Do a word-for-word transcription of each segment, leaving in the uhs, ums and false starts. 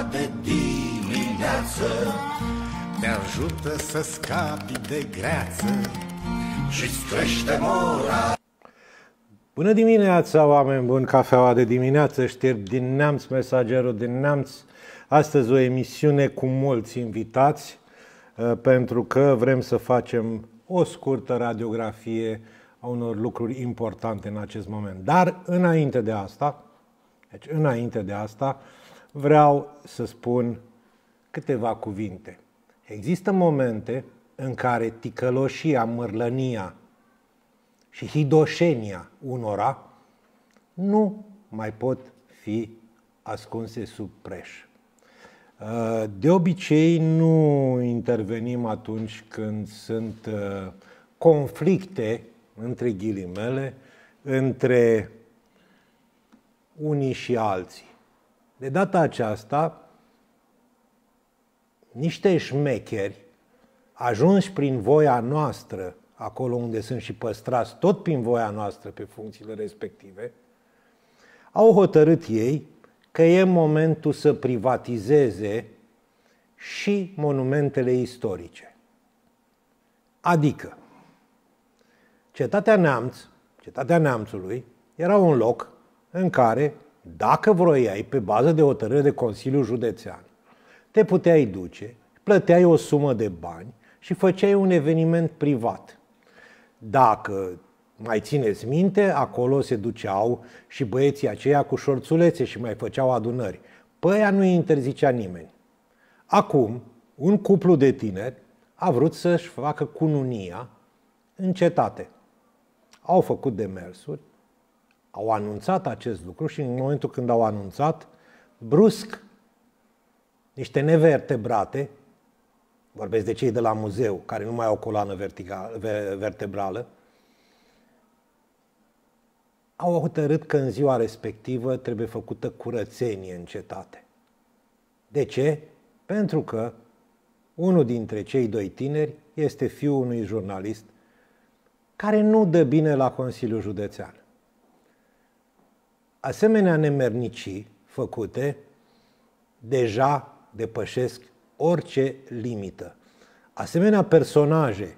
de dimineață te ajută să scapi de greață și-ți crește mora. Bună dimineața, oameni buni! Cafeaua de dimineață, știri din Neamț, Mesagerul din Neamț. Astăzi o emisiune cu mulți invitați, pentru că vrem să facem o scurtă radiografie a unor lucruri importante în acest moment. Dar înainte de asta, deci înainte de asta, vreau să spun câteva cuvinte. Există momente în care ticăloșia, mărlănia și hidoșenia unora nu mai pot fi ascunse sub preș. De obicei nu intervenim atunci când sunt conflicte, între ghilimele, între unii și alții. De data aceasta, niște șmecheri, ajunși prin voia noastră, acolo unde sunt și păstrați tot prin voia noastră pe funcțiile respective, au hotărât ei că e momentul să privatizeze și monumentele istorice. Adică, Cetatea Neamț, Cetatea Neamțului, era un loc în care, dacă vroiai, pe bază de hotărâre de Consiliul Județean, te puteai duce, plăteai o sumă de bani și făceai un eveniment privat. Dacă mai țineți minte, acolo se duceau și băieții aceia cu șorțulețe și mai făceau adunări. Pe aia nu îi interzicea nimeni. Acum, un cuplu de tineri a vrut să-și facă cununia în cetate. Au făcut demersuri, au anunțat acest lucru și în momentul când au anunțat, brusc, niște nevertebrate, vorbesc de cei de la muzeu, care nu mai au coloană vertebrală, au hotărât că în ziua respectivă trebuie făcută curățenie în cetate. De ce? Pentru că unul dintre cei doi tineri este fiul unui jurnalist care nu dă bine la Consiliul Județean. Asemenea nemernicii făcute deja depășesc orice limită. Asemenea personaje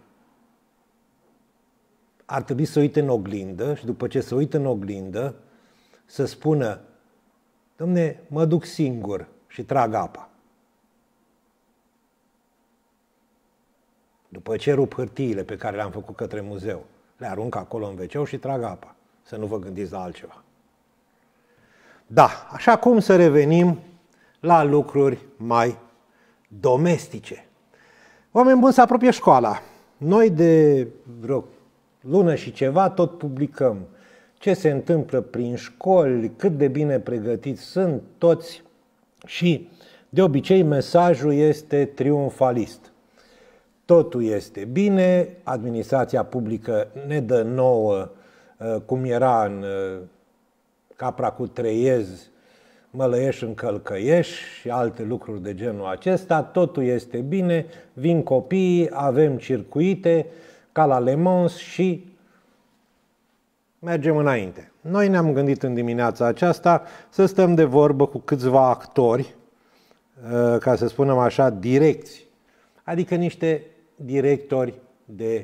ar trebui să uite în oglindă și după ce se uită în oglindă să spună: dom'le, mă duc singur și trag apa. După ce rup hârtiile pe care le-am făcut către muzeu, le arunc acolo în veceu și trag apa. Să nu vă gândiți la altceva. Da, așa cum să revenim la lucruri mai domestice. Oameni buni, se apropie școala. Noi de vreo lună și ceva tot publicăm ce se întâmplă prin școli, cât de bine pregătiți sunt toți și de obicei mesajul este triumfalist. Totul este bine, administrația publică ne dă nouă, cum era în Capra cu Treiez, Mălăieș în Călcăieș și alte lucruri de genul acesta, totul este bine, vin copiii, avem circuite, ca la Le Mans și mergem înainte. Noi ne-am gândit în dimineața aceasta să stăm de vorbă cu câțiva actori, ca să spunem așa, direcți, adică niște directori de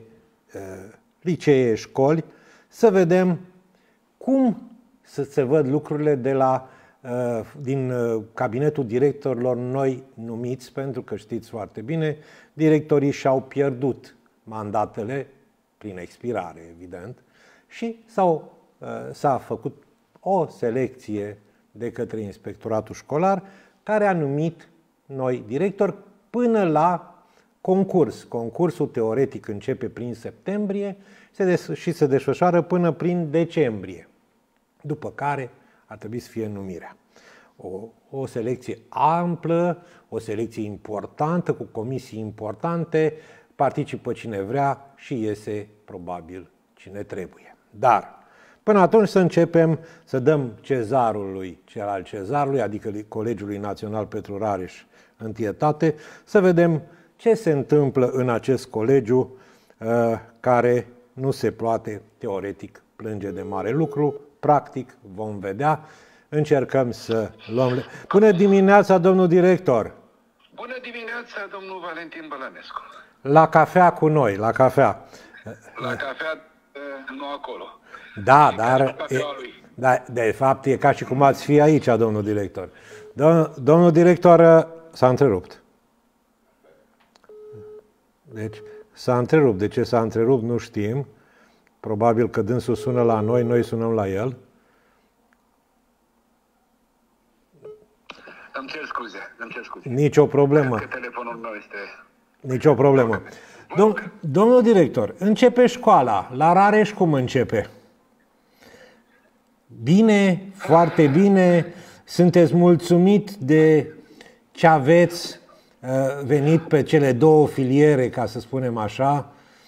licee, școli, să vedem cum să se văd lucrurile de la, din cabinetul directorilor noi numiți, pentru că știți foarte bine, directorii și-au pierdut mandatele prin expirare, evident, și s-au, s-a făcut o selecție de către Inspectoratul Școlar, care a numit noi directori până la concurs. Concursul teoretic începe prin septembrie și se desfășoară până prin decembrie, după care ar trebui să fie numirea. O, o selecție amplă, o selecție importantă, cu comisii importante, participă cine vrea și iese probabil cine trebuie. Dar până atunci să începem să dăm cezarului cel al cezarului, adică Colegiului Național Petru Rareș întâietate, să vedem ce se întâmplă în acest colegiu care nu se poate teoretic plânge de mare lucru, practic vom vedea. încercăm să luăm... Bună dimineața, domnul director! Bună dimineața, domnul Valentin Bălănescu! La cafea cu noi, la cafea. La cafea, nu acolo. Da, dar... E, da, de fapt, e ca și cum ați fi aici, domnul director. Domnul, domnul director s-a întrerupt. Deci, s-a întrerupt. De ce s-a întrerupt, nu știm. Probabil că dânsul sună la noi, noi sunăm la el. Îmi cer scuze, îmi cer scuze. Nici o problemă. Că telefonul meu este... Nici o problemă. Dom- domnul director, începe școala. La Rareș cum începe? Bine, foarte bine. Sunteți mulțumit de ce aveți venit pe cele două filiere, ca să spunem așa,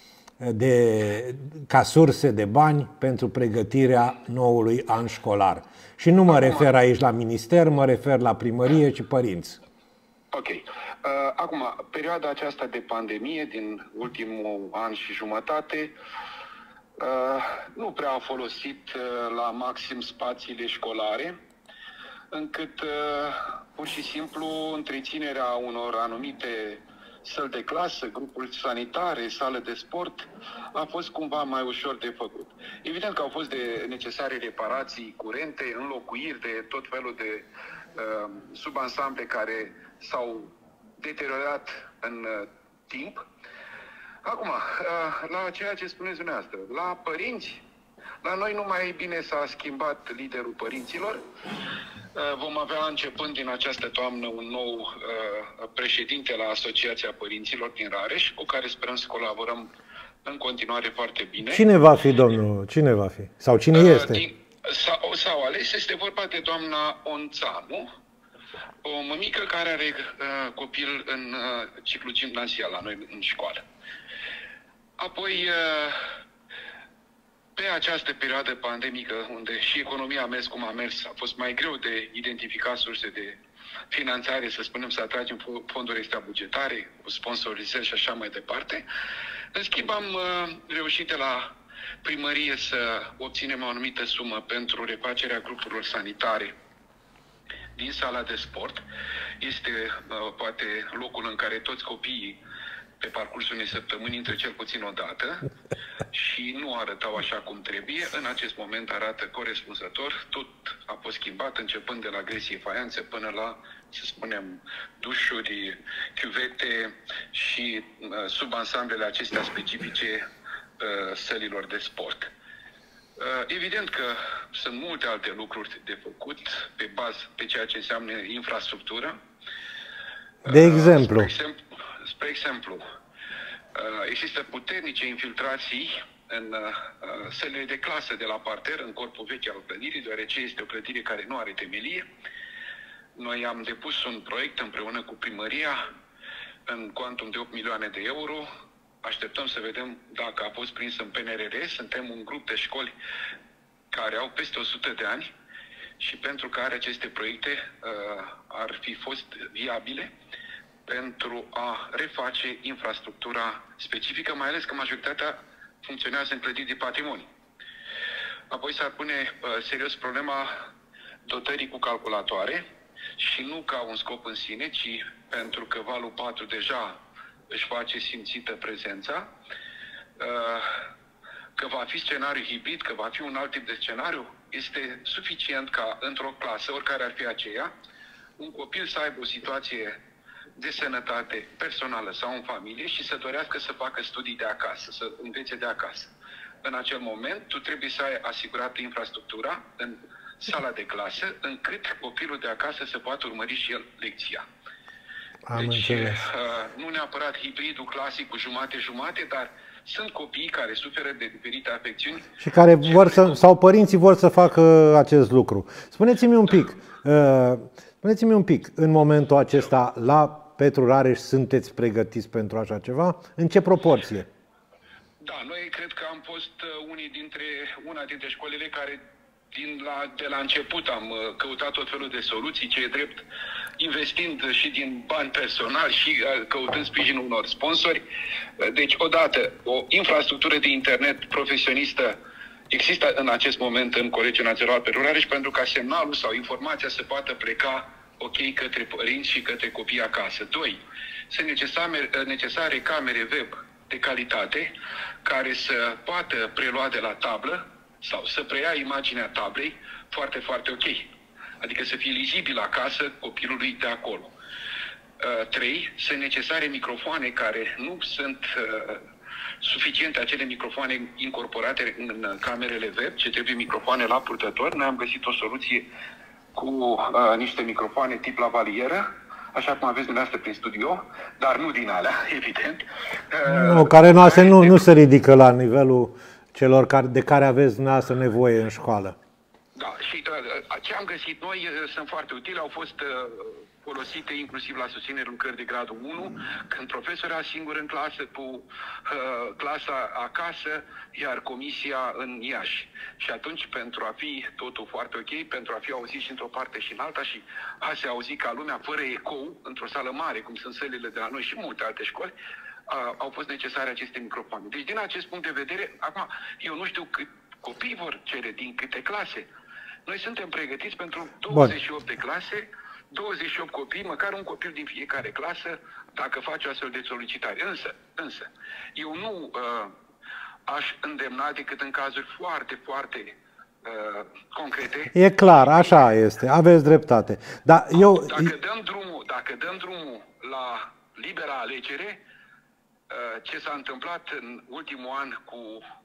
de, ca surse de bani pentru pregătirea noului an școlar. Și nu mă refer aici la minister, mă refer la primărie și părinți. Ok. Uh, acum, perioada aceasta de pandemie din ultimul an și jumătate uh, nu prea a folosit uh, la maxim spațiile școlare, încât uh, pur și simplu întreținerea unor anumite săli de clasă, grupuri sanitare, sale de sport, a fost cumva mai ușor de făcut. Evident că au fost de necesare reparații curente, înlocuiri de tot felul de uh, subansamble care s-au deteriorat în uh, timp. Acum, uh, la ceea ce spuneți dumneavoastră, la părinți, la noi nu mai bine s-a schimbat liderul părinților. Vom avea, începând din această toamnă, un nou uh, președinte la Asociația Părinților din Rareș, cu care sperăm să colaborăm în continuare foarte bine. Cine va fi, domnul? Cine va fi? Sau cine uh, este? Din, sau, sau ales, este vorba de doamna Onțanu, o mămică care are uh, copil în uh, ciclu gimnazial la noi în școală. Apoi... Uh, Pe această perioadă pandemică, unde și economia a mers cum a mers, a fost mai greu de identificat surse de finanțare, să spunem, să atragem fonduri extrabugetare, cu sponsorizări și așa mai departe. În schimb, am reușit de la primărie să obținem o anumită sumă pentru refacerea grupurilor sanitare din sala de sport. Este, poate, locul în care toți copiii pe parcursul unei săptămâni intră cel puțin o dată și nu arătau așa cum trebuie. În acest moment arată corespunzător. Tot a fost schimbat, începând de la gresie faianțe până la, să spunem, dușuri, chiuvete și uh, subansamblele acestea specifice uh, sălilor de sport. Uh, evident că sunt multe alte lucruri de făcut pe bază, pe ceea ce înseamnă infrastructură. De exemplu? Uh, spre exemplu, Spre exemplu, există puternice infiltrații în sălile de clasă de la parter, în corpul vechi al clădirii, deoarece este o clădire care nu are temelie. Noi am depus un proiect împreună cu primăria în cuantum de opt milioane de euro. Așteptăm să vedem dacă a fost prins în P N R R. Suntem un grup de școli care au peste o sută de ani și pentru care aceste proiecte uh, ar fi fost viabile pentru a reface infrastructura specifică, mai ales că majoritatea funcționează în clădiri de patrimoniu. Apoi s-ar pune uh, serios problema dotării cu calculatoare și nu ca un scop în sine, ci pentru că valul patru deja își face simțită prezența, uh, că va fi scenariu hibrid, că va fi un alt tip de scenariu, este suficient ca într-o clasă, oricare ar fi aceea, un copil să aibă o situație de sănătate personală sau în familie și să dorească să facă studii de acasă, să învețe de acasă. În acel moment, tu trebuie să ai asigurat infrastructura în sala de clasă, încât copilul de acasă să poată urmări și el lecția. Am deci, înțeles. nu neapărat hibridul clasic cu jumate-jumate, dar sunt copii care suferă de diferite afecțiuni. Și care vor să, sau părinții vor să facă acest lucru. Spuneți-mi un pic, uh, spuneți-mi un pic, în momentul acesta, la Petru Rareș, sunteți pregătiți pentru așa ceva? În ce proporție? Da, noi cred că am fost unii dintre, una dintre școlile care din la, de la început am căutat tot felul de soluții, ce e drept, investind și din bani personali și căutând sprijinul unor sponsori. Deci, odată, o infrastructură de internet profesionistă există în acest moment în Colegiul Național Petru Rareș pentru ca semnalul sau informația să poată pleca ok către părinți și către copii acasă. Doi, sunt necesare, necesare camere web de calitate care să poată prelua de la tablă sau să preia imaginea tablei foarte, foarte ok. Adică să fie lizibil acasă copilului de acolo. Uh, trei, sunt necesare microfoane care nu sunt uh, suficiente, acele microfoane incorporate în camerele web, ce trebuie microfoane la purtător. Noi am găsit o soluție cu uh, niște microfoane tip lavalieră, așa cum aveți dumneavoastră prin studio, dar nu din alea, evident. Uh, nu, care noastre nu, nu se ridică la nivelul celor care, de care aveți dumneavoastră nevoie în școală. Da, și uh, ce am găsit noi uh, sunt foarte utile, au fost uh, folosite inclusiv la susținere lucrări de gradul unu, când profesorul era singur în clasă cu uh, clasa acasă, iar comisia în Iași. Și atunci, pentru a fi totul foarte ok, pentru a fi auzit și într-o parte și în alta și a se auzi ca lumea fără ecou, într-o sală mare, cum sunt sălile de la noi și multe alte școli, uh, au fost necesare aceste microfoane. Deci, din acest punct de vedere, acum, eu nu știu cât copii vor cere din câte clase. Noi suntem pregătiți pentru douăzeci și opt Bun. de clase, douăzeci și opt copii, măcar un copil din fiecare clasă, dacă face o astfel de solicitare. Însă, însă, eu nu uh, aș îndemna decât în cazuri foarte, foarte uh, concrete. E clar, așa este, aveți dreptate. Dar eu... Dacă dăm drumul, dacă dăm drumul la libera alegere, uh, ce s-a întâmplat în ultimul an cu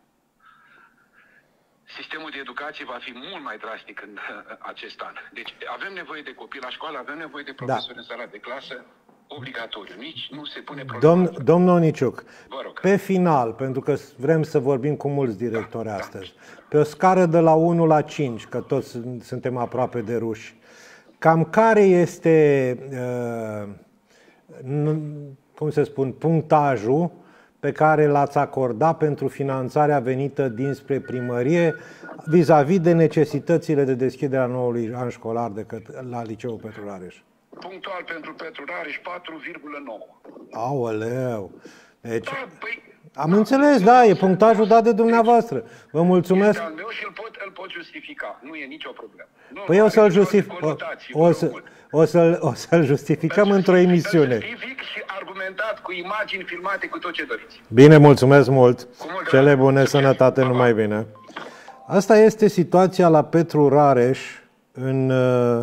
sistemul de educație va fi mult mai drastic în acest an. Deci avem nevoie de copii la școală, avem nevoie de profesori da. în sala de clasă, obligatoriu. Nici nu se pune problema. Domn, domnul Oniciuc, pe final, pentru că vrem să vorbim cu mulți directori da, astăzi, da. pe o scară de la unu la cinci, că toți suntem aproape de ruși, cam care este, uh, cum se spun, punctajul pe care l-ați acordat pentru finanțarea venită dinspre primărie vis-a-vis de necesitățile de deschidere a noului an școlar de către, la Liceul Petru Rareș? Punctual pentru Petru Rareș patru virgulă nouă. Aoleu! Deci, da, păi, am da, înțeles, da, e punctajul dat de dumneavoastră. Vă mulțumesc. Este al meu și îl pot, îl pot justifica. Nu e nicio problemă. Nu, păi o să-l justific. O, o, să, o, să, o să-l justificăm într-o emisiune. Justific și argumentat cu imagini filmate, cu tot ce doriți. Bine, mulțumesc mult. Cele bune, sănătate, numai bine. Asta este situația la Petru Rareș în,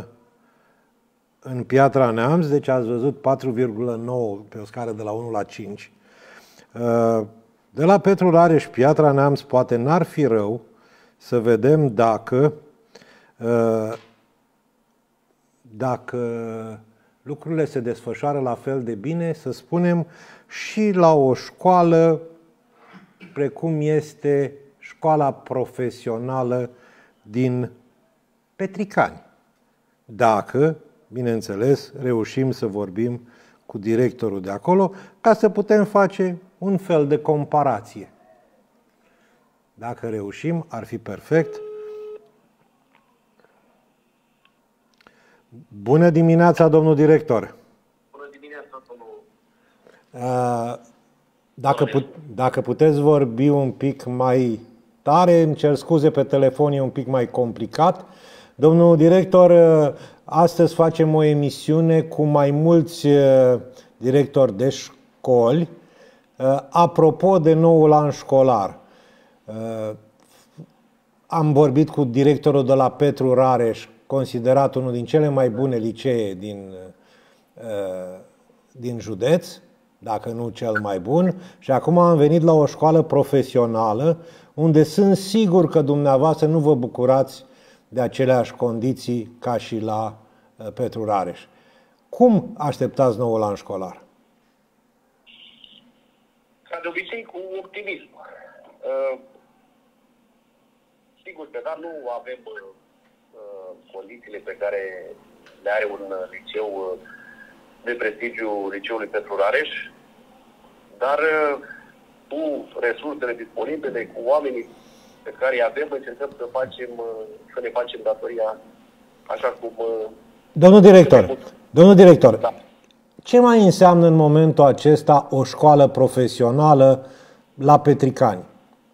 în Piatra Neamț. Deci ați văzut patru virgulă nouă pe o scară de la unu la cinci. De la Petru Rareș, Piatra Neamț, poate n-ar fi rău să vedem dacă, dacă lucrurile se desfășoară la fel de bine, să spunem, și la o școală precum este școala profesională din Petricani. Dacă, bineînțeles, reușim să vorbim cu directorul de acolo, ca să putem face un fel de comparație. Dacă reușim, ar fi perfect. Bună dimineața, domnul director! Bună dimineața, domnul! Dacă, put, dacă puteți vorbi un pic mai tare, îmi cer scuze, pe telefon e un pic mai complicat. Domnul director, astăzi facem o emisiune cu mai mulți directori de școli apropo de noul an școlar. Am vorbit cu directorul de la Petru Rareș, considerat unul din cele mai bune licee din, din județ, dacă nu cel mai bun, și acum am venit la o școală profesională unde sunt sigur că dumneavoastră nu vă bucurați de aceleași condiții ca și la Petru Rareș. Cum așteptați noul an școlar? Ca de obicei, cu optimism. Sigur că dar nu avem condițiile pe care le are un liceu de prestigiu, liceului Petru Rareș, dar cu resursele disponibile, cu oamenii pe care îi avem, încercăm să facem, să ne facem datoria așa cum... Domnul director, domnul director, da. Ce mai înseamnă în momentul acesta o școală profesională la Petricani?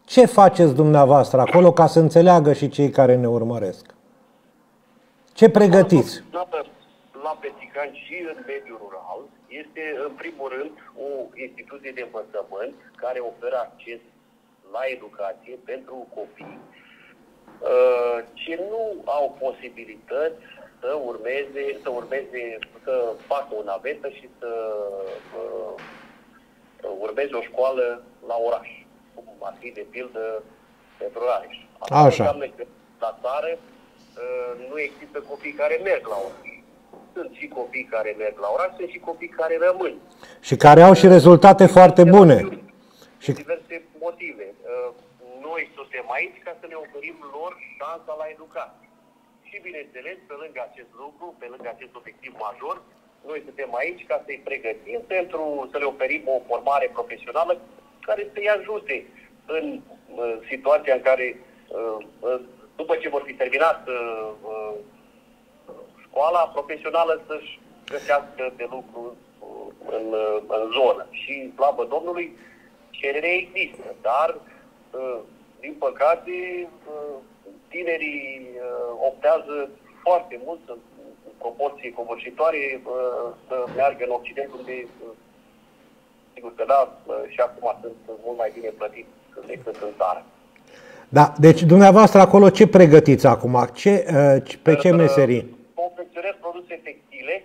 Ce faceți dumneavoastră acolo ca să înțeleagă și cei care ne urmăresc? Ce pregătiți? La Pețican și în mediul rural este, în primul rând, o instituție de învățământ care oferă acces la educație pentru copii ce nu au posibilități să urmeze, să urmeze, să facă o navetă și să uh, urmeze o școală la oraș, cum ar fi de pildă pentru Rareș. Asta înseamnă că la țară uh, nu există copii care merg la oraș. Sunt și copii care merg la oraș, sunt și copii care rămân. Și care au și rezultate uh, foarte bune. Și diverse motive. Uh, noi suntem aici ca să le oferim lor șansa la educație. Și bineînțeles, pe lângă acest lucru, pe lângă acest obiectiv major, noi suntem aici ca să-i pregătim pentru să le oferim o formare profesională care să-i ajute în uh, situația în care, uh, uh, după ce vor fi terminat uh, uh, școala profesională, să-și găsească de lucru uh, în, uh, în zonă. Și, slavă Domnului, cerere există, dar, uh, din păcate, uh, tinerii uh, optează foarte mult, în proporție covârșitoare, uh, să meargă în Occident, unde, uh, sigur că da, uh, și acum sunt mult mai bine plătiți decât în țară. Da, deci dumneavoastră acolo ce pregătiți acum? Ce, uh, pe ce meserii? Uh, confecționez produse textile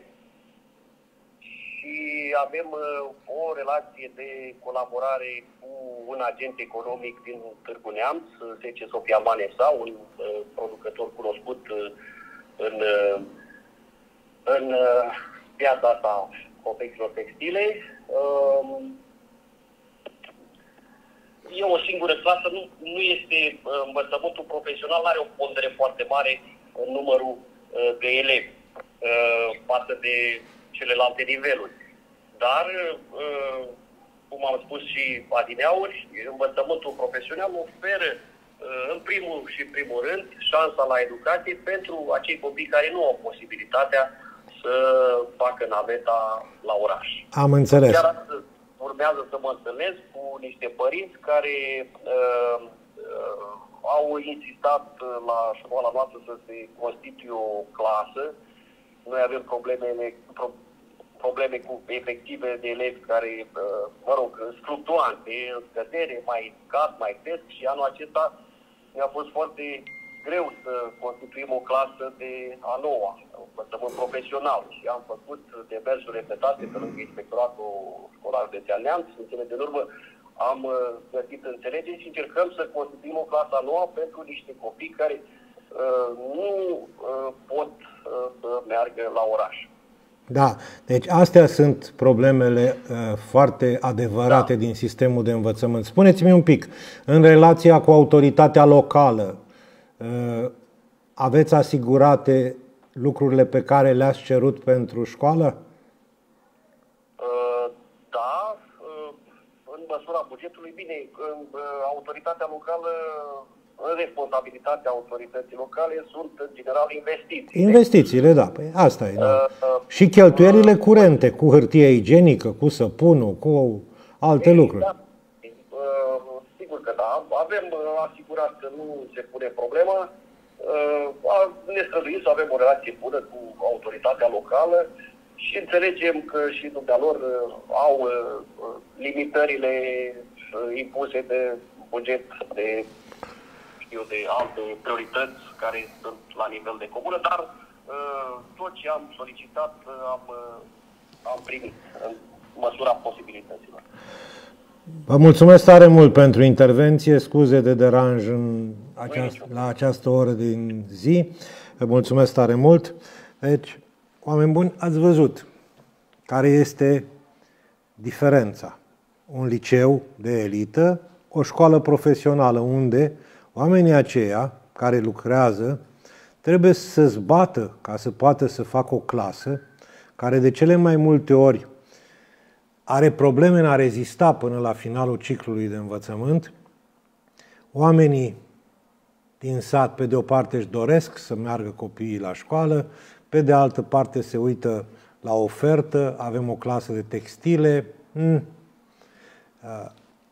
și avem uh, o relație de colaborare cu un agent economic din Târgu Neamț, S C Sofia Manesa, un uh, producător cunoscut uh, în, uh, în uh, piața asta confecțiilor textile. Uh, e o singură clasă, nu, nu este uh, învățământul profesional, nu are o pondere foarte mare în numărul uh, de elevi uh, față de celelalte niveluri. Dar, uh, cum am spus și adineauri, învățământul profesional oferă, uh, în primul și în primul rând, șansa la educație pentru acei copii care nu au posibilitatea să facă naveta la oraș. Am înțeles. Chiar astăzi urmează să mă întâlnesc cu niște părinți care uh, uh, au insistat la școala noastră să se constituie o clasă. Noi avem probleme, pro, probleme cu efective de elevi care, uh, mă rog, sunt fluctuante, în scădere, mai scad, mai cresc, și anul acesta mi-a fost foarte greu să constituim o clasă de a noua, învățământ profesional, și am făcut demersuri repetate pe lângă Inspectoratul Școlar de Neamț. În cele din urmă am găsit înțelegeri și încercăm să constituim o clasă nouă pentru niște copii care uh, nu uh, pot uh, să meargă la oraș. Da, deci astea sunt problemele uh, foarte adevărate, da, din sistemul de învățământ. Spuneți-mi un pic, în relația cu autoritatea locală, uh, aveți asigurate lucrurile pe care le-ați cerut pentru școală? Uh, da, uh, în măsura bugetului, bine, uh, autoritatea locală, în responsabilitatea autorității locale, sunt în general investiții. Investițiile, da, păi asta e. Da. Uh, uh, și cheltuielile curente, cu hârtie igienică, cu săpunul, cu alte ei, lucruri. Da, uh, sigur că da, avem asigurat că nu se pune problema. Uh, ne străduim să avem o relație bună cu autoritatea locală și înțelegem că și dumnealor uh, au uh, limitările uh, impuse de buget, de, știu, de alte priorități care sunt la nivel de comună, dar uh, tot ce am solicitat uh, am, uh, am primit în măsura posibilităților. Vă mulțumesc tare mult pentru intervenție, scuze de deranj în această, la această oră din zi. Vă mulțumesc tare mult. Deci, oameni buni, ați văzut care este diferența. Un liceu de elită, o școală profesională unde oamenii aceia care lucrează trebuie să-ți bată ca să poată să facă o clasă care de cele mai multe ori are probleme în a rezista până la finalul ciclului de învățământ. Oamenii din sat, pe de o parte, își doresc să meargă copiii la școală, pe de altă parte se uită la ofertă, avem o clasă de textile.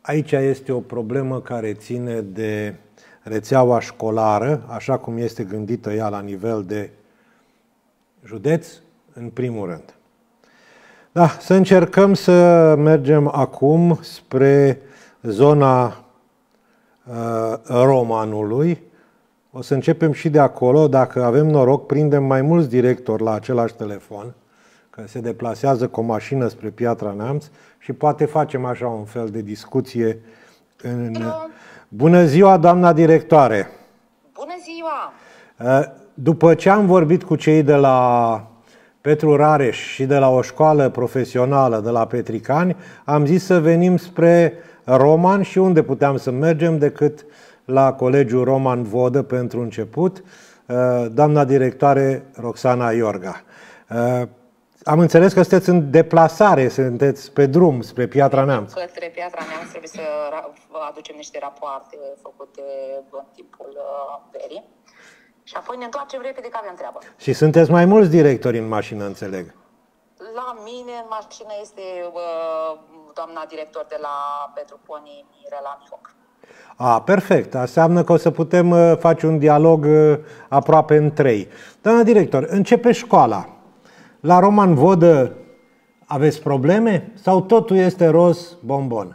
aici este o problemă care ține de rețeaua școlară, așa cum este gândită ea la nivel de județ, în primul rând. Da, să încercăm să mergem acum spre zona uh, Romanului. O să începem și de acolo. Dacă avem noroc, prindem mai mulți directori la același telefon, că se deplasează cu o mașină spre Piatra Neamț și poate facem așa un fel de discuție. În... Bună ziua, doamna directoare! Bună ziua! După ce am vorbit cu cei de la Petru Rareș și de la o școală profesională de la Petricani, am zis să venim spre Roman și unde puteam să mergem decât la Colegiul Roman Vodă pentru început, doamna directoare Roxana Iorga. Am înțeles că sunteți în deplasare, sunteți pe drum spre Piatra Neamț. Către Piatra Neamț trebuie să aducem niște rapoarte făcute în timpul verii și apoi ne întoarcem repede că avem treabă. Și sunteți mai mulți directori în mașină, înțeleg? La mine în mașină este doamna director de la Petru Poni, Mirela Mihoc. A, perfect. Înseamnă că o să putem face un dialog aproape în trei. Doamna director, începe școala. La Roman Vodă aveți probleme sau totul este roz bombon?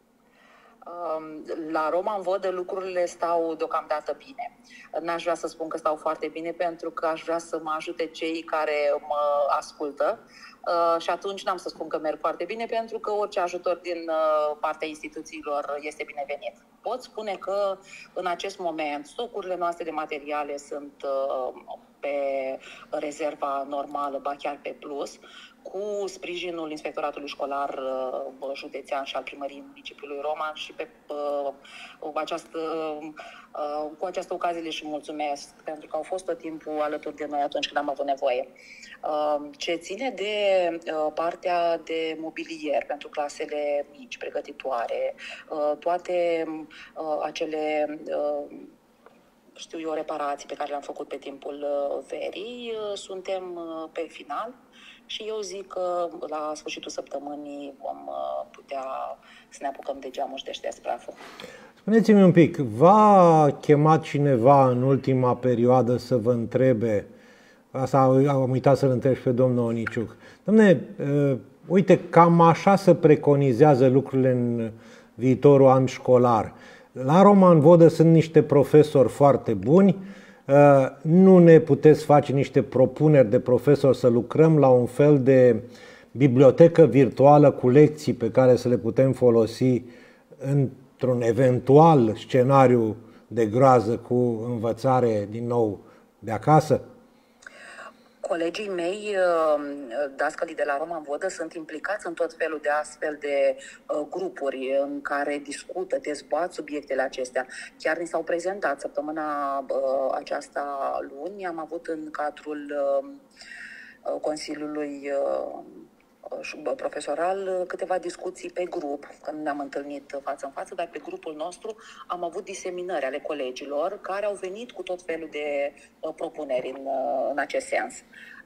La Roman Vodă lucrurile stau deocamdată bine. N-aș vrea să spun că stau foarte bine pentru că aș vrea să mă ajute cei care mă ascultă și atunci n-am să spun că merg foarte bine pentru că orice ajutor din partea instituțiilor este binevenit. Pot spune că în acest moment stocurile noastre de materiale sunt pe rezerva normală, ba chiar pe plus, cu sprijinul Inspectoratului Școlar Județean și al Primăriei Municipiului Roman și pe uh, această, uh, cu această ocazie le și mulțumesc pentru că au fost tot timpul alături de noi atunci când am avut nevoie. Uh, ce ține de uh, partea de mobilier pentru clasele mici, pregătitoare, uh, toate uh, acele uh, știu eu, reparații pe care le-am făcut pe timpul verii, suntem pe final și eu zic că la sfârșitul săptămânii vom putea să ne apucăm de geamul și de șters praful. Spuneți-mi un pic, v-a chemat cineva în ultima perioadă să vă întrebe, asta am uitat să-l întreb pe domnul Oniciuc, dom'le, uh, uite, cam așa se preconizează lucrurile în viitorul an școlar. La Roman Vodă sunt niște profesori foarte buni, nu ne puteți face niște propuneri de profesori să lucrăm la un fel de bibliotecă virtuală cu lecții pe care să le putem folosi într-un eventual scenariu de groază cu învățare din nou de acasă? Colegii mei, dascălii de la Roman Vodă, sunt implicați în tot felul de astfel de grupuri în care discută, dezbat subiectele acestea. Chiar ni s-au prezentat săptămâna aceasta luni, am avut în cadrul Consiliului profesoral câteva discuții pe grup, când ne-am întâlnit față în față, dar pe grupul nostru am avut diseminări ale colegilor care au venit cu tot felul de propuneri în, în acest sens.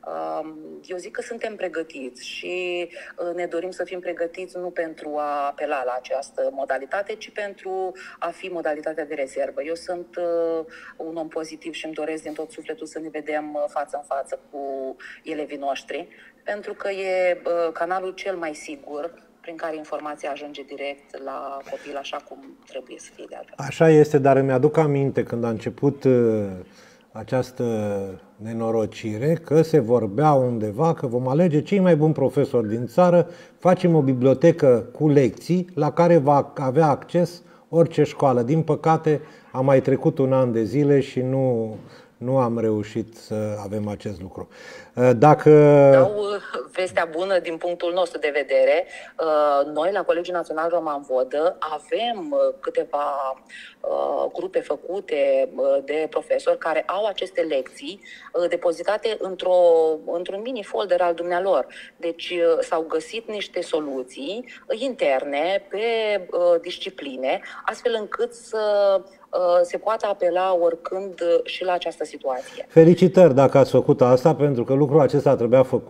Eu zic că suntem pregătiți și ne dorim să fim pregătiți nu pentru a apela la această modalitate, ci pentru a fi modalitatea de rezervă. Eu sunt un om pozitiv și îmi doresc din tot sufletul să ne vedem față în față cu elevii noștri, pentru că e canalul cel mai sigur prin care informația ajunge direct la copil așa cum trebuie să fie de altfel. Așa este, dar îmi aduc aminte când a început această nenorocire, că se vorbea undeva că vom alege cei mai buni profesori din țară, facem o bibliotecă cu lecții la care va avea acces orice școală. Din păcate, a mai trecut un an de zile și nu, nu am reușit să avem acest lucru. Dacă... Dau vestea bună din punctul nostru de vedere. Noi, la Colegiul Național Roman Vodă, avem câteva grupe făcute de profesori care au aceste lecții depozitate într-o, într-un mini folder al dumnealor. Deci s-au găsit niște soluții interne pe discipline, astfel încât să se poate apela oricând și la această situație. Felicitări dacă ați făcut asta, pentru că lucrul acesta trebuia făcut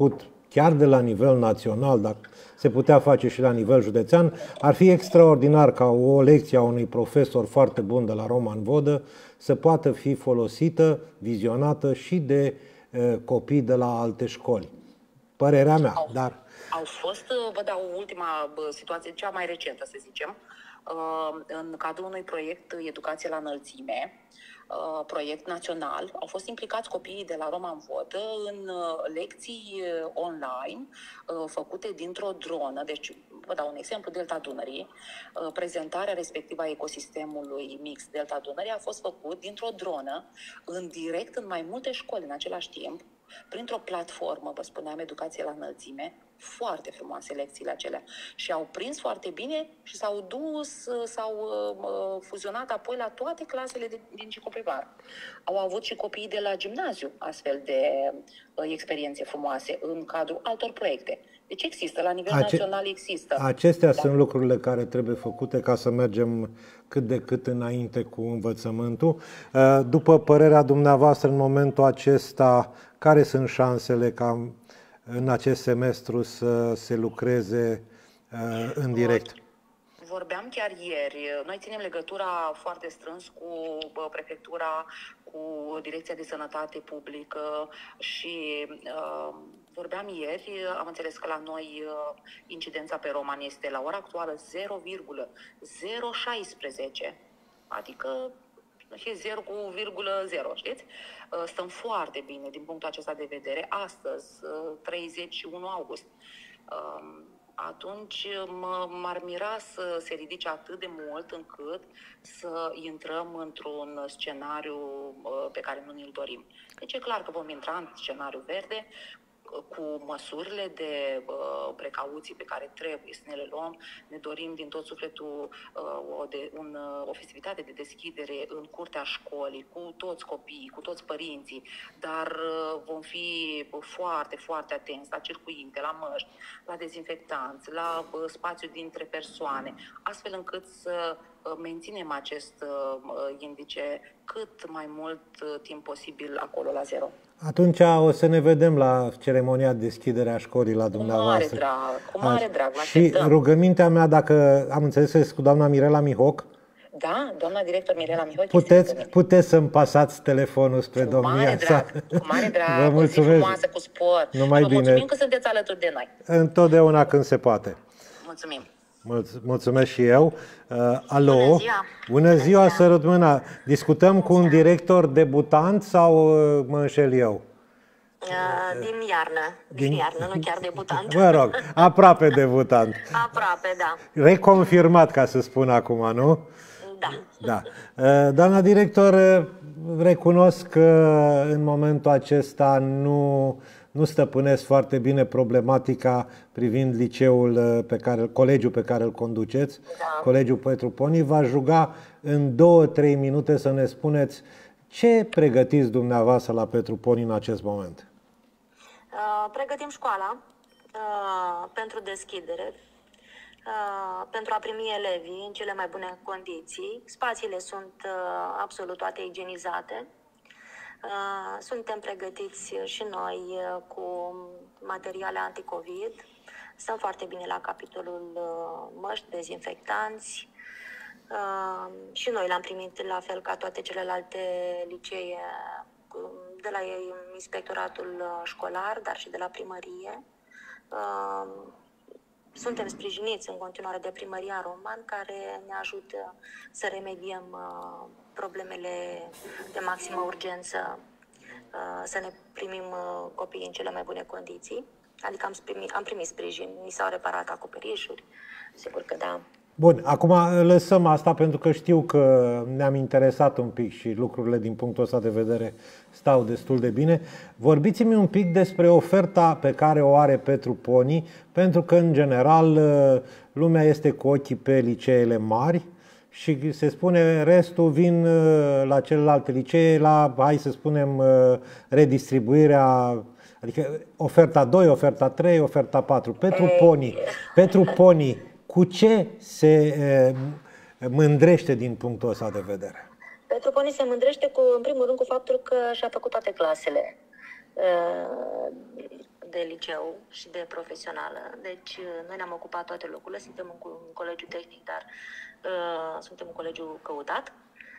chiar de la nivel național, dacă se putea face și la nivel județean, ar fi extraordinar ca o lecție a unui profesor foarte bun de la Roman Vodă să poată fi folosită, vizionată și de uh, copii de la alte școli. Părerea mea, au, dar... Au fost, vă dau ultima situație, cea mai recentă, să zicem, în cadrul unui proiect Educație la înălțime, proiect național, au fost implicați copiii de la Roman Vodă în lecții online făcute dintr-o dronă. Deci, vă dau un exemplu, Delta Dunării. Prezentarea respectivă a ecosistemului mix Delta Dunării a fost făcut dintr-o dronă, în direct în mai multe școli în același timp, printr-o platformă, vă spuneam, Educație la înălțime. Foarte frumoase lecțiile acelea. Și au prins foarte bine și s-au dus, s-au uh, fuzionat apoi la toate clasele de, din ciclu primar. Au avut și copiii de la gimnaziu astfel de uh, experiențe frumoase în cadrul altor proiecte. Deci există, la nivel Ace- național există. Acestea da. sunt lucrurile care trebuie făcute ca să mergem cât de cât înainte cu învățământul. După părerea dumneavoastră, în momentul acesta, care sunt șansele ca în acest semestru să se lucreze în direct? Vorbeam chiar ieri, noi ținem legătura foarte strâns cu prefectura, cu Direcția de Sănătate Publică și uh, vorbeam ieri, am înțeles că la noi uh, incidența pe Roman este la ora actuală zero virgulă zero șase șase, adică și zero virgulă zero, știți? Stăm foarte bine din punctul acesta de vedere. Astăzi, treizeci și unu august, atunci m-ar mira să se ridice atât de mult încât să intrăm într-un scenariu pe care nu ni-l dorim. Deci e clar că vom intra în scenariu verde, cu măsurile de uh, precauții pe care trebuie să ne le luăm. Ne dorim din tot sufletul uh, o, de, un, uh, o festivitate de deschidere în curtea școlii, cu toți copiii, cu toți părinții, dar uh, vom fi foarte, foarte atenți la circuinte, la măști, la dezinfectanți, la uh, spațiu dintre persoane, astfel încât să uh, menținem acest uh, indice cât mai mult uh, timp posibil acolo la zero. Atunci o să ne vedem la ceremonia de deschidere a școlii la dumneavoastră. Cu mare drag, cu mare drag. Și rugămintea mea, dacă am înțeles, cu doamna Mirela Mihoc. Da, doamna director Mirela Mihoc. Puteți, puteți să-mi pasați telefonul spre cu domnia mare sa. Drag, cu mare drag, vă mulțumesc. frumoasă, cu spor. Numai Vă bine. mulțumim că sunteți alături de noi. Întotdeauna când se poate. Mulțumim. Mulțumesc și eu. Uh, alo. Bună ziua. Bună ziua, sărut mâna. Discutăm cu un director debutant sau uh, mă înșel eu? Uh, din iarnă. Din, din iarnă, nu chiar debutant. Vă rog, aproape debutant. Aproape, da. Reconfirmat, ca să spun acum, nu? Da. Da. Uh, doamna director, recunosc că în momentul acesta nu... nu stăpânesc foarte bine problematica privind liceul pe care, colegiul pe care îl conduceți, da. Colegiul Petru Poni. V-aș ruga în două, trei minute să ne spuneți ce pregătiți dumneavoastră la Petru Poni în acest moment. Uh, pregătim școala uh, pentru deschidere, uh, pentru a primi elevii în cele mai bune condiții. Spațiile sunt uh, absolut toate igienizate. Suntem pregătiți și noi cu materiale anticovid. Stăm foarte bine la capitolul măști, dezinfectanți. Și noi l-am primit la fel ca toate celelalte licee de la inspectoratul școlar, dar și de la primărie. Suntem sprijiniți în continuare de Primăria Roman, care ne ajută să remediem problemele de maximă urgență, să ne primim copiii în cele mai bune condiții. Adică am primit, am primit sprijin, ni s-au reparat acoperișuri, sigur că da. Bun, acum lăsăm asta pentru că știu că ne-am interesat un pic și lucrurile din punctul ăsta de vedere stau destul de bine. Vorbiți-mi un pic despre oferta pe care o are Petru Poni, pentru că în general lumea este cu ochii pe liceele mari și se spune restul vin la celelalte licee, la, hai să spunem, redistribuirea, adică oferta doi, oferta trei, oferta patru. Petru Poni, Petru Poni, cu ce se mândrește din punctul ăsta de vedere? Petru Poni se mândrește cu, în primul rând, cu faptul că și-a făcut toate clasele. de liceu și de profesională. Deci noi ne-am ocupat toate locurile, suntem în colegiu tehnic, dar uh, suntem un colegiu căutat.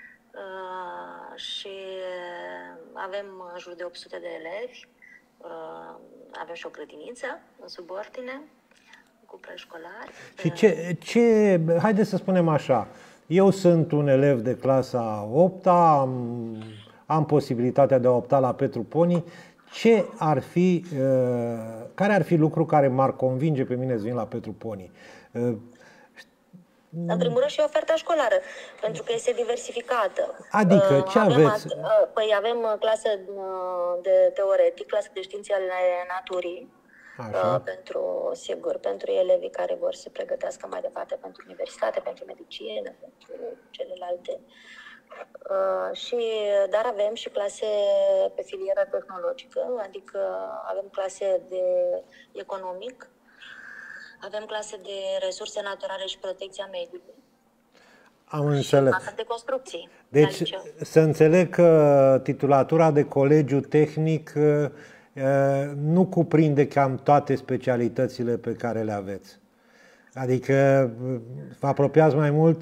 Uh, și avem în jur de opt sute de elevi, uh, avem și o grădiniță în subordine cu preșcolari. Și ce, ce, haideți să spunem așa, eu sunt un elev de clasa a opta, am, am posibilitatea de a opta la Petru Poni. Ce ar fi, uh, care ar fi lucru care m-ar convinge pe mine să vin la Petru Poni? Uh, În primul rând și oferta școlară, pentru că este diversificată. Adică, ce avem, aveți? Păi avem clasă de teoretic, clasă de științe ale naturii, Așa. pentru, sigur, pentru elevii care vor să se pregătească mai departe pentru universitate, pentru medicină, pentru celelalte. Uh, și, dar avem și clase pe filieră tehnologică, adică avem clase de economic, avem clase de resurse naturale și protecția mediului. Am înțeles. Și de construcții. Deci să înțeleg că titulatura de colegiu tehnic nu cuprinde cam toate specialitățile pe care le aveți. Adică vă apropiați mai mult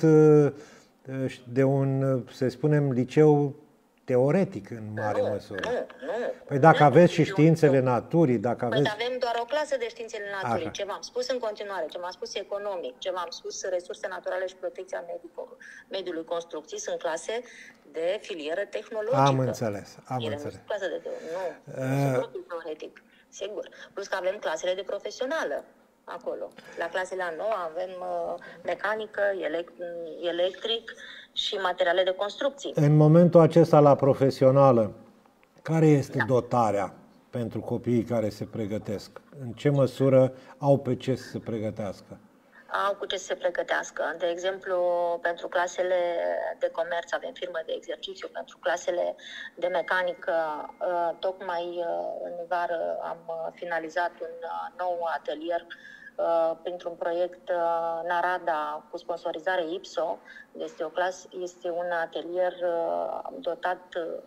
de un, să spunem, liceu teoretic în mare nu, măsură. Nu, nu. Păi dacă nu, aveți și nu, științele nu. naturii, dacă aveți... Păi avem doar o clasă de științele naturii. Așa. Ce v-am spus în continuare, ce v-am spus economic, ce v-am spus resurse naturale și protecția mediului, mediului construcții, sunt clase de filieră tehnologică. Am înțeles, am Ele înțeles. nu sunt clase de teoretic. Nu, Uh... nu sunt teoretic, sigur. Plus că avem clasele de profesională acolo. La clasele a nouă avem uh, mecanică, elect electric și materiale de construcții. În momentul acesta la profesională, care este dotarea pentru copiii care se pregătesc? În ce măsură au pe ce să se pregătească? Au cu ce să se pregătească. De exemplu, pentru clasele de comerț avem firmă de exercițiu, pentru clasele de mecanică, tocmai în vară am finalizat un nou atelier printr-un proiect în Arada cu sponsorizare I P S O. Este, o clasă, este un atelier dotat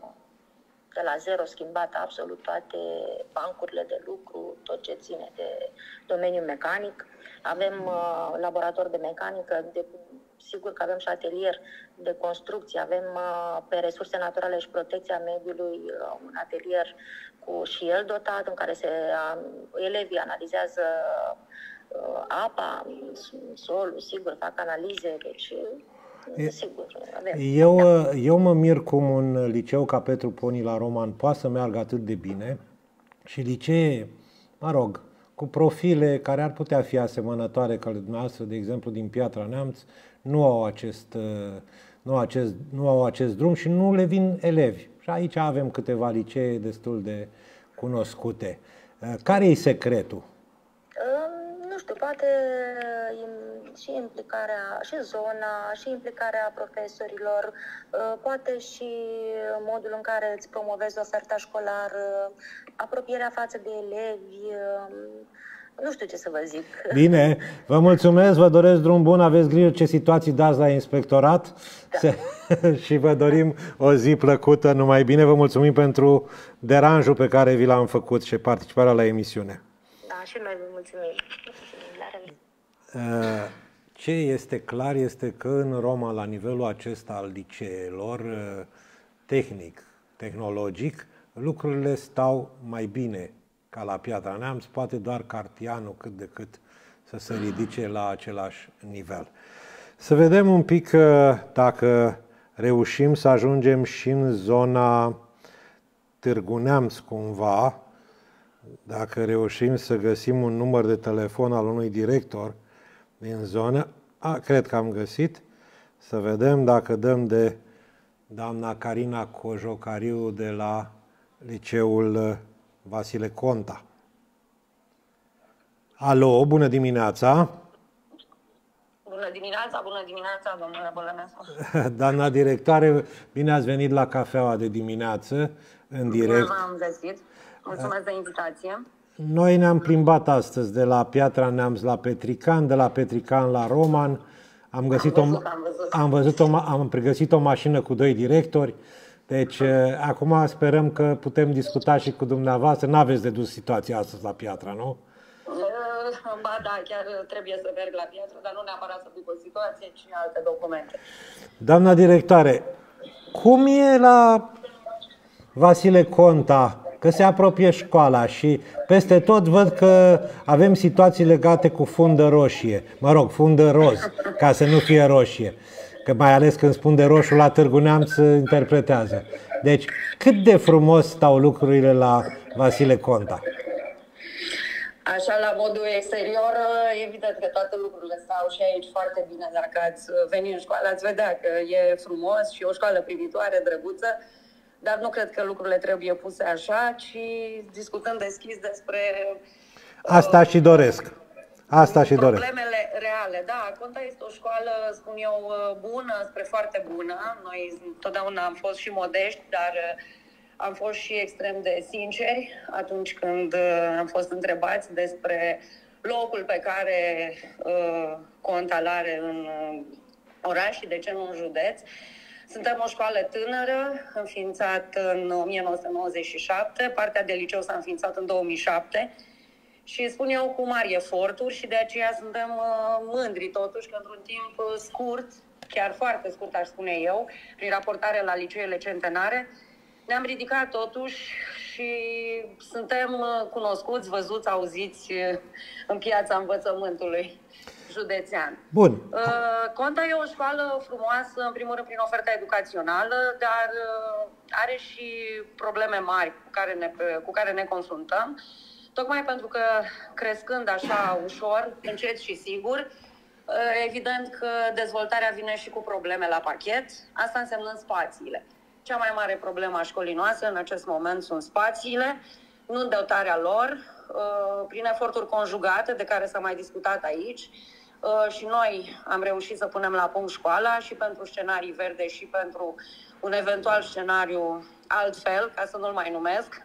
de la zero, schimbat absolut toate bancurile de lucru, tot ce ține de domeniul mecanic. Avem uh, laborator de mecanică, de, sigur că avem și atelier de construcție, avem uh, pe resurse naturale și protecția mediului uh, un atelier cu și el dotat, în care se, uh, elevii analizează uh, apa, solul, sigur, fac analize, deci... Sigur, avem. Eu, da. eu mă mir cum un liceu ca Petru Poni la Roman poate să meargă atât de bine și licee, mă rog, cu profile care ar putea fi asemănătoare ca dumneavoastră, de exemplu din Piatra Neamț, nu au acest, nu, acest, nu au acest drum și nu le vin elevi. Și aici avem câteva licee destul de cunoscute. Care e secretul? Nu știu, poate și implicarea, și zona, și implicarea profesorilor, poate și modul în care îți promovezi oferta școlară, apropierea față de elevi, nu știu ce să vă zic. Bine, vă mulțumesc, vă doresc drum bun, aveți grijă ce situații dați la inspectorat, da. Și vă dorim o zi plăcută, numai bine, vă mulțumim pentru deranjul pe care vi l-am făcut și participarea la emisiune. Da, și noi vă mulțumim. Ce este clar este că în Roma, la nivelul acesta al liceelor, tehnic, tehnologic, lucrurile stau mai bine ca la Piatra Neamț, poate doar Cartianul cât de cât să se ridice la același nivel. Să vedem un pic dacă reușim să ajungem și în zona Târgu Neamț cumva, dacă reușim să găsim un număr de telefon al unui director din zonă. A, cred că am găsit. Să vedem dacă dăm de doamna Carina Cojocariu de la Liceul Vasile Conta. Alo, bună dimineața! Bună dimineața, bună dimineața, domnule Bălănescu! Doamna directoare, bine ați venit la cafeaua de dimineață, în direct. V-am găsit. Mulțumesc de invitație. Noi ne-am plimbat astăzi de la Piatra Neamț la Petrican, de la Petrican la Roman. Am găsit am văzut, o, am văzut. Am, văzut o, am pregăsit o mașină cu doi directori. Deci, acum sperăm că putem discuta și cu dumneavoastră. N-aveți de dus situația astăzi la Piatra, nu? Ba da, chiar trebuie să merg la Piatra, dar nu neapărat să duc o situație, ci alte documente. Doamna directoare, cum e la Vasile Conta? Că se apropie școala și peste tot văd că avem situații legate cu fundă roșie. Mă rog, fundă roz, ca să nu fie roșie. Că mai ales când spun de roșu la Târgu Neamț interpretează. Deci, cât de frumos stau lucrurile la Vasile Conta? Așa, la modul exterior, evident că toate lucrurile stau și aici foarte bine. Dacă ați veni în școală, ați vedea că e frumos și o școală privitoare, drăguță, dar nu cred că lucrurile trebuie puse așa, ci discutăm deschis despre... Asta și doresc. Asta și doresc. Problemele reale. Da, Conta este o școală, spun eu, bună, spre foarte bună. Noi totdeauna am fost și modești, dar am fost și extrem de sinceri atunci când am fost întrebați despre locul pe care uh, Conta l-are în oraș și de ce nu în județ. Suntem o școală tânără, înființată în o mie nouă sute nouăzeci și șapte, partea de liceu s-a înființat în două mii șapte și spun eu cu mari eforturi și de aceea suntem uh, mândri totuși că într-un timp scurt, chiar foarte scurt aș spune eu, prin raportare la liceele centenare, ne-am ridicat totuși și suntem cunoscuți, văzuți, auziți în piața învățământului județean. Bun. Conta e o școală frumoasă, în primul rând prin oferta educațională, dar are și probleme mari cu care ne, cu care ne confruntăm. Tocmai pentru că crescând așa ușor, încet și sigur, evident că dezvoltarea vine și cu probleme la pachet, asta însemnând spațiile. Cea mai mare problemă a școlii noastre în acest moment sunt spațiile, nu dotarea lor, prin eforturi conjugate de care s-a mai discutat aici și noi am reușit să punem la punct școala și pentru scenarii verde și pentru un eventual scenariu altfel, ca să nu-l mai numesc.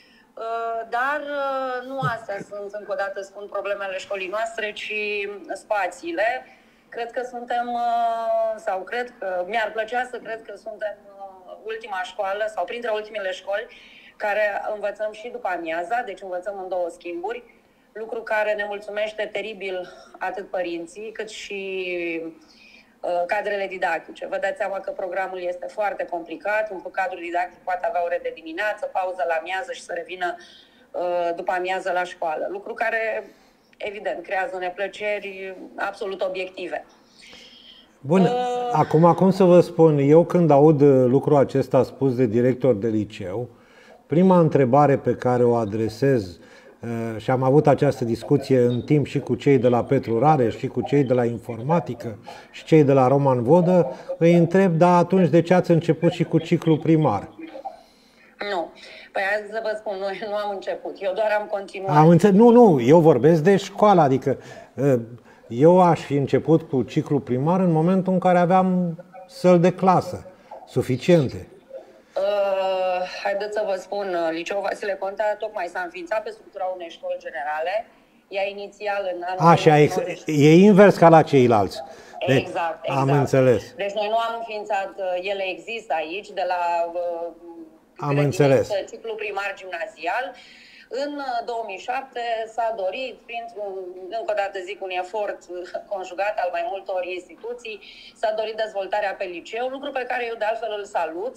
Dar nu astea sunt, încă o dată spun, problemele școlii noastre, ci spațiile. Cred că suntem, sau cred că, mi-ar plăcea să cred că suntem ultima școală sau printre ultimele școli care învățăm și după amiaza, deci învățăm în două schimburi, lucru care ne mulțumește teribil atât părinții cât și uh, cadrele didactice. Vă dați seama că programul este foarte complicat, un cadru didactic poate avea ore de dimineață, pauză la amiază și să revină uh, după amiază la școală, lucru care evident creează neplăceri absolut obiective. Bun, uh... acum cum să vă spun, eu când aud lucrul acesta spus de director de liceu, prima întrebare pe care o adresez, și am avut această discuție în timp și cu cei de la Petru Rareș, și cu cei de la informatică, și cei de la Roman Vodă, îi întreb, da, atunci de ce ați început și cu ciclu primar? Nu. Păi azi să vă spun, noi nu am început, eu doar am continuat. Am înțeles, nu, nu, eu vorbesc de școală, adică eu aș fi început cu ciclu primar în momentul în care aveam săli de clasă suficiente. Uh, haideți să vă spun, Liceul Vasile Conta tocmai s-a înființat pe structura unei școli generale. Ea inițial în anul Așa, ex- e invers ca la ceilalți. Deci, exact, exact. Am înțeles. Deci noi nu am înființat, ele există aici, de la uh, am înțeles. ciclu primar gimnazial. În două mii șapte s-a dorit, printr-un, încă o dată zic, un efort conjugat al mai multor instituții, s-a dorit dezvoltarea pe liceu, lucru pe care eu de altfel îl salut.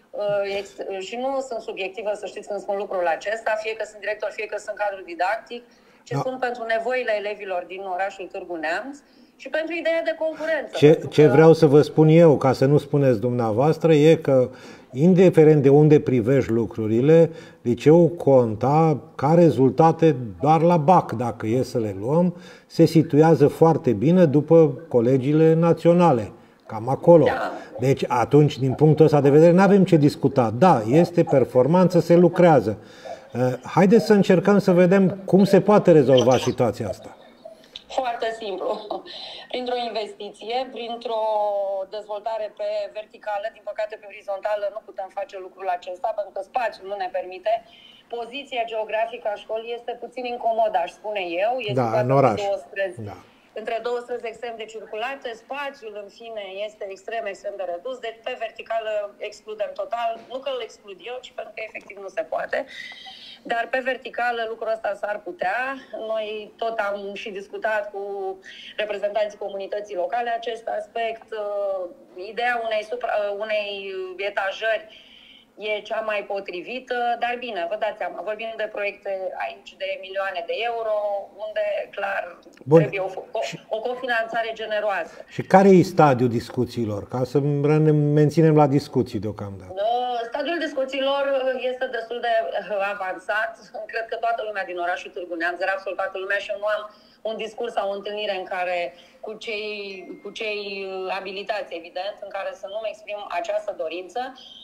Uh, și nu sunt subiectivă, să știți când spun lucrul acesta, fie că sunt director, fie că sunt cadru didactic, ci da. Sunt pentru nevoile elevilor din orașul Târgu Neamț și pentru ideea de concurență. Ce, ce că... vreau să vă spun eu, ca să nu spuneți dumneavoastră, e că, indiferent de unde privești lucrurile, Liceul Conta, ca rezultate doar la B A C, dacă e să le luăm, se situează foarte bine după colegiile naționale. Cam acolo. Da. Deci atunci, din punctul ăsta de vedere, nu avem ce discuta. Da, este performanță, se lucrează. Haideți să încercăm să vedem cum se poate rezolva situația asta. Foarte simplu. Printr-o investiție, printr-o dezvoltare pe verticală, din păcate pe orizontală nu putem face lucrul acesta, pentru că spațiul nu ne permite. Poziția geografică a școlii este puțin incomodă, aș spune eu. Este da, în oraș. două străzi. Da. între două străzi extrem de circulate, spațiul, în fine, este extrem, extrem de redus, deci pe verticală excludem total, nu că îl exclud eu, ci pentru că efectiv nu se poate. Dar pe verticală lucrul ăsta s-ar putea. Noi tot am și discutat cu reprezentanții comunității locale acest aspect. Ideea unei, supra, unei etajări e cea mai potrivită, dar bine, vă dați seama, vorbim de proiecte aici de milioane de euro, unde, clar, Bun. trebuie o, o, o cofinanțare generoasă. Și care e stadiul discuțiilor? Ca să ne menținem la discuții deocamdată. Stadiul discuțiilor este destul de avansat. Cred că toată lumea din orașul Târgu Neamț, dar absolut toată lumea, și eu nu am un discurs sau o întâlnire în care, cu cei, cu cei abilitați, evident, în care să nu-mi exprim această dorință.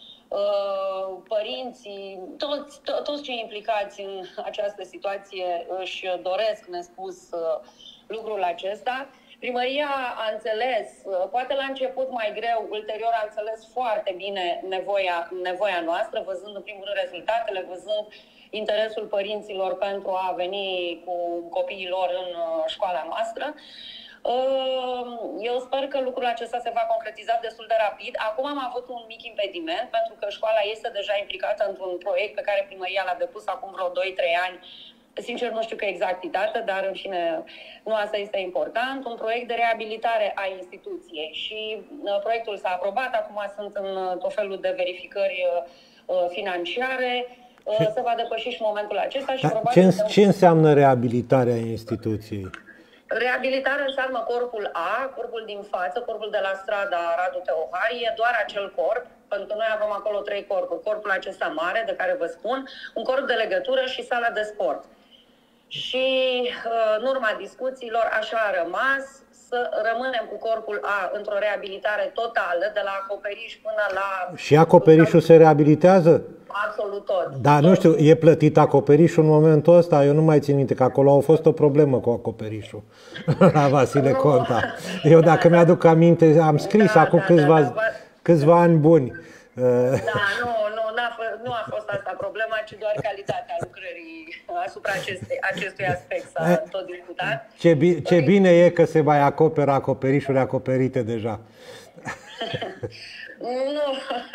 Părinții, toți, to, toți cei implicați în această situație își doresc nespus lucrul acesta. Primăria a înțeles, poate la început mai greu, ulterior a înțeles foarte bine nevoia, nevoia noastră, văzând în primul rând rezultatele, văzând interesul părinților pentru a veni cu copiii lor în școala noastră. Eu sper că lucrul acesta se va concretiza destul de rapid. Acum am avut un mic impediment, pentru că școala este deja implicată într-un proiect pe care primăria l-a depus acum vreo doi trei ani. Sincer, nu știu că exactitate, dar în fine, nu asta este important. Un proiect de reabilitare a instituției și proiectul s-a aprobat. Acum sunt în tot felul de verificări financiare. Se va depăși și momentul acesta. Și probabil ce, ce înseamnă reabilitarea instituției? Reabilitarea înseamnă corpul A, corpul din față, corpul de la strada Radu Teohari, e doar acel corp, pentru că noi avem acolo trei corpuri. Corpul acesta mare, de care vă spun, un corp de legătură și sala de sport. Și în urma discuțiilor așa a rămas, să rămânem cu corpul A într-o reabilitare totală, de la acoperiș până la... Și acoperișul se reabilitează? Absolut tot. Da, nu știu, e plătit acoperișul în momentul ăsta? Eu nu mai țin minte că acolo a fost o problemă cu acoperișul la Vasile Conta. Eu dacă da, mi-aduc aminte, am scris da, acum da, câțiva, da, da, câțiva ani buni. Da, nu, nu, n-a, nu a fost asta problema, ci doar calitatea lucrării asupra acestei, acestui aspect s-a tot discutat. Ce, bi ce bine e că se mai acoperă acoperișuri acoperite deja. Nu,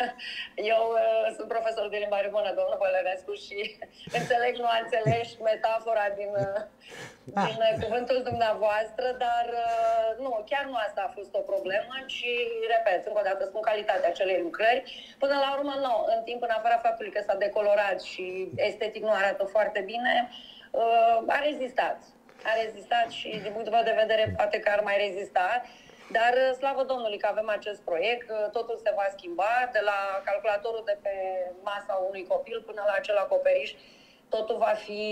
eu uh, sunt profesor de limba română, domnul Bălănescu, și înțeleg nuanțele și metafora din, uh, din uh, cuvântul dumneavoastră, dar uh, nu, chiar nu asta a fost o problemă, ci, repet, încă o dată spun calitatea acelei lucrări. Până la urmă, nu, în timp, în afara faptului că s-a decolorat și estetic nu arată foarte bine, uh, a rezistat. A rezistat și, din punctul meu de vedere, poate că ar mai rezista. Dar, slavă Domnului, că avem acest proiect, totul se va schimba, de la calculatorul de pe masa unui copil până la acel acoperiș, totul va fi,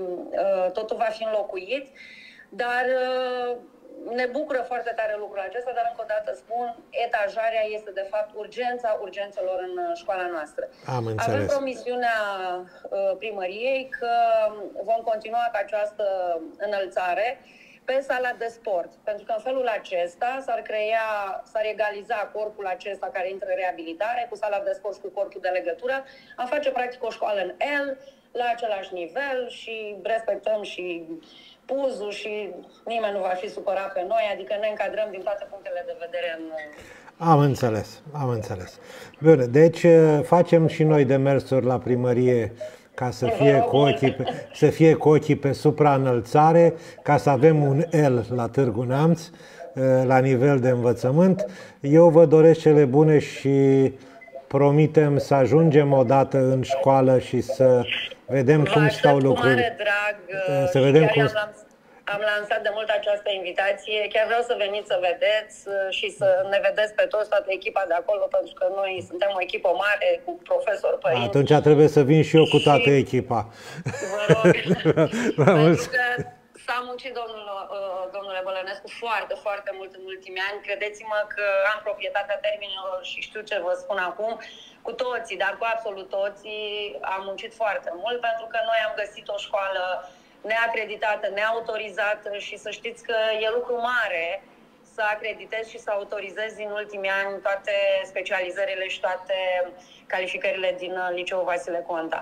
totul va fi înlocuit. Dar ne bucură foarte tare lucrul acesta, dar încă o dată spun, etajarea este de fapt urgența urgențelor în școala noastră. Am înțeles. Avem promisiunea primăriei că vom continua cu această înălțare pe sala de sport, pentru că în felul acesta s-ar crea, s-ar egaliza corpul acesta care intră în reabilitare cu sala de sport și cu corpul de legătură. Am face practic o școală în L, la același nivel, și respectăm și puzul și nimeni nu va fi supărat pe noi, adică ne încadrăm din toate punctele de vedere în... Am înțeles, am înțeles. Bine, deci facem și noi demersuri la primărie ca să fie, cu ochii pe, să fie cu ochii pe supraînălțare, ca să avem un L la Târgu Neamț, la nivel de învățământ. Eu vă doresc cele bune și promitem să ajungem odată în școală și să vedem vă cum stau lucrurile. Cu mare drag, să vedem cum... Am lansat de mult această invitație. Chiar vreau să veniți să vedeți și să ne vedeți pe toți, toată echipa de acolo, pentru că noi suntem o echipă mare cu profesori, părinți. Atunci trebuie să vin și eu cu toată și... echipa. Vă rog. Pentru că s-a muncit domnul, domnule Bălănescu foarte, foarte mult în ultimii ani. Credeți-mă că am proprietatea termenilor și știu ce vă spun acum. Cu toții, dar cu absolut toții am muncit foarte mult, pentru că noi am găsit o școală neacreditată, neautorizată, și să știți că e lucru mare să acreditezi și să autorizezi în ultimii ani toate specializările și toate calificările din Liceul Vasile Conta.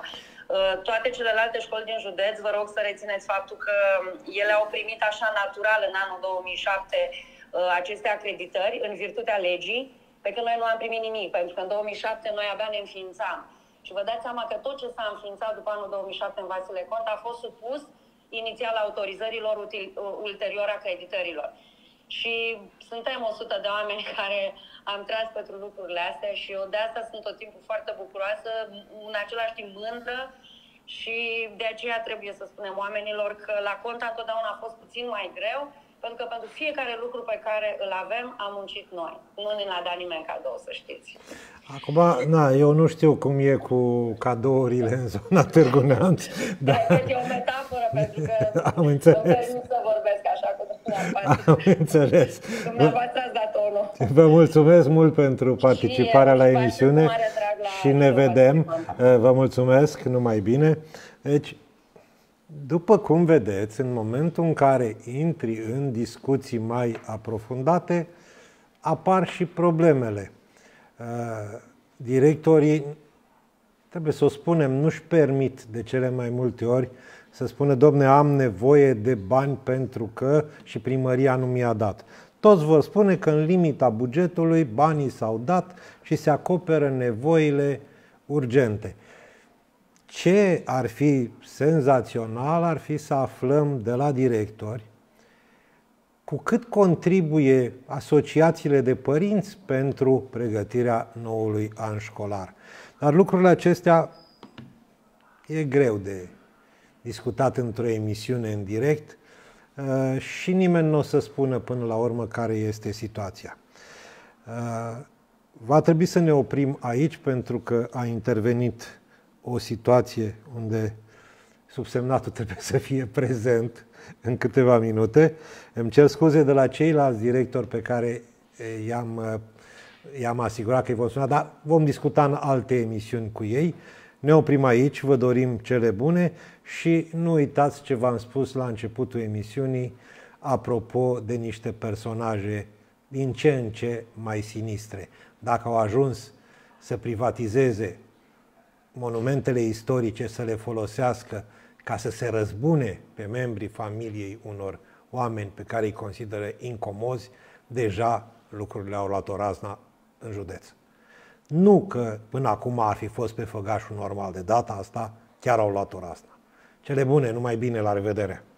Toate celelalte școli din județ, vă rog să rețineți faptul că ele au primit așa natural în anul două mii șapte aceste acreditări în virtutea legii, pe când noi nu am primit nimic, pentru că în două mii șapte noi abia ne înființam. Și vă dați seama că tot ce s-a înființat după anul două mii șapte în Vasile Cont a fost supus inițial autorizărilor, ulterior acreditărilor. Și suntem o sută de oameni care am tras pentru lucrurile astea și eu de asta sunt tot timpul foarte bucuroasă, în același timp mândră și de aceea trebuie să spunem oamenilor că la Conta întotdeauna a fost puțin mai greu, pentru că pentru fiecare lucru pe care îl avem am muncit noi. Nu ne l-a dat nimeni cadou, să știți. Acum, na, eu nu știu cum e cu cadourile în zona Târgu Neamț. Dar... E o metaforă, pentru că am înțeles. Nu să vorbesc așa cu dumneavoastră. Am înțeles. Dumneavoastră ați dat tonul. Vă mulțumesc mult pentru participarea și la emisiune la și ne vedem. Vă mulțumesc, numai bine. Deci, după cum vedeți, în momentul în care intri în discuții mai aprofundate, apar și problemele. Directorii, trebuie să o spunem, nu-și permit de cele mai multe ori să spună, domne, am nevoie de bani pentru că și primăria nu mi-a dat. Toți vor spune că în limita bugetului banii s-au dat și se acoperă nevoile urgente. Ce ar fi senzațional ar fi să aflăm de la directori cu cât contribuie asociațiile de părinți pentru pregătirea noului an școlar. Dar lucrurile acestea e greu de discutat într-o emisiune în direct și nimeni nu o să spună până la urmă care este situația. Va trebui să ne oprim aici pentru că a intervenit o situație unde subsemnatul trebuie să fie prezent în câteva minute. Îmi cer scuze de la ceilalți directori pe care i-am, i-am asigurat că îi vom suna, dar vom discuta în alte emisiuni cu ei. Ne oprim aici, vă dorim cele bune și nu uitați ce v-am spus la începutul emisiunii apropo de niște personaje din ce în ce mai sinistre. Dacă au ajuns să privatizeze monumentele istorice, să le folosească ca să se răzbune pe membrii familiei unor oameni pe care îi consideră incomozi, deja lucrurile au luat o razna în județ. Nu că până acum ar fi fost pe făgașul normal, de data asta chiar au luat o razna. Cele bune, numai bine, la revedere!